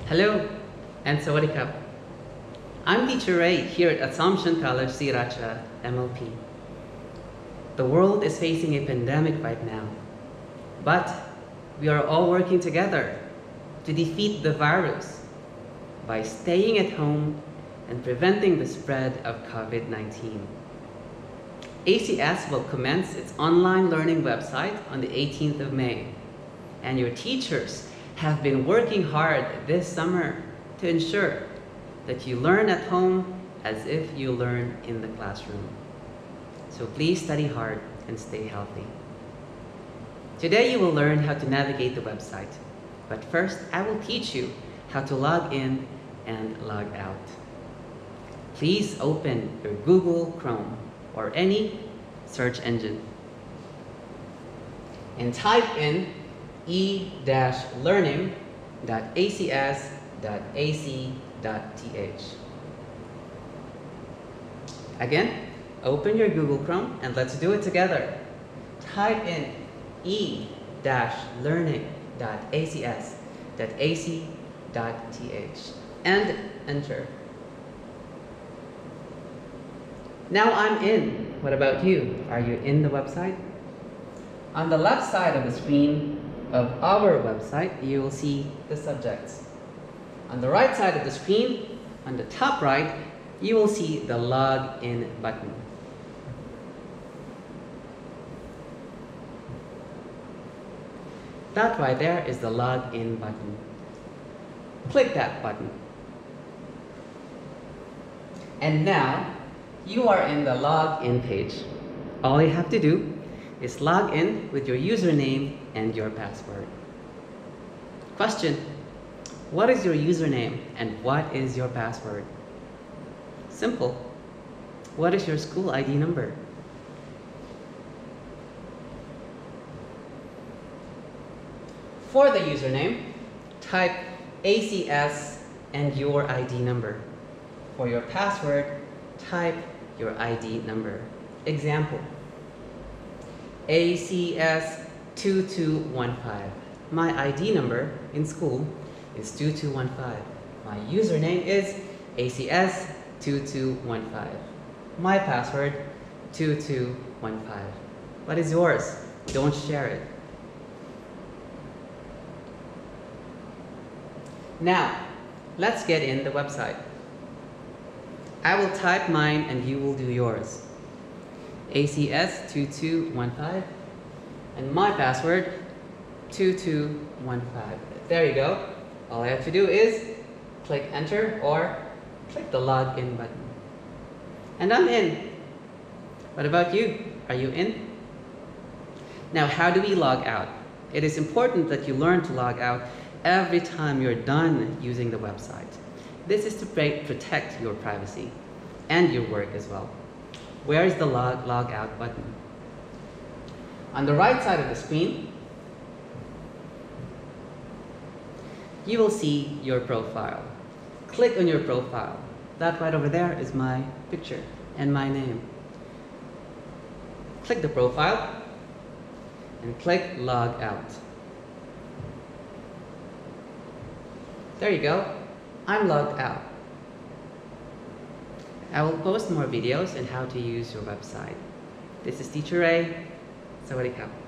Hello and Sawadee. I'm Teacher Ray here at Assumption College, Sriracha, MLP. The world is facing a pandemic right now, but we are all working together to defeat the virus by staying at home and preventing the spread of COVID-19. ACS will commence its online learning website on the 18th of May, and your teachers have been working hard this summer to ensure that you learn at home as if you learn in the classroom. So please study hard and stay healthy. Today you will learn how to navigate the website, but first I will teach you how to log in and log out. Please open your Google Chrome or any search engine and type in e-learning.acs.ac.th. Again, open your Google Chrome and let's do it together. Type in e-learning.acs.ac.th and enter. Now I'm in. What about you? Are you in the website? On the left side of the screen of our website, you will see the subjects. On the right side of the screen, on the top right, you will see the login button. That right there is the login button. Click that button. And now, you are in the login page. All you have to do is log in with your username and your password. Question: what is your username and what is your password? Simple. What is your school ID number? For the username, type ACS and your ID number. For your password, type your ID number. Example: ACS2215. My ID number in school is 2215. My username is ACS2215. My password, 2215. What is yours? Don't share it. Now, let's get in the website. I will type mine and you will do yours. ACS2215 and my password 2215. There you go. All I have to do is click enter or click the login button. And I'm in. What about you? Are you in? Now, how do we log out? It is important that you learn to log out every time you're done using the website. This is to protect your privacy and your work as well. Where is the log out button? On the right side of the screen, you will see your profile. Click on your profile. That right over there is my picture and my name. Click the profile and click log out. There you go. I'm logged out. I will post more videos on how to use your website. This is Teacher Ray. Sawadee.